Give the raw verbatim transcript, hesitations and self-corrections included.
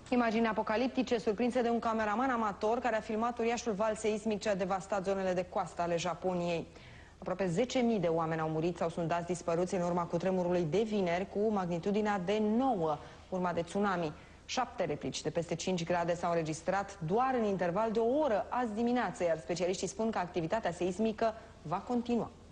Imagini apocaliptice surprinse de un cameraman amator care a filmat uriașul val seismic ce a devastat zonele de coastă ale Japoniei. Aproape zece mii de oameni au murit sau sunt dați dispăruți în urma cutremurului de vineri cu magnitudinea de nouă, urma de tsunami. Șapte replici de peste cinci grade s-au înregistrat doar în interval de o oră azi dimineață, iar specialiștii spun că activitatea seismică va continua.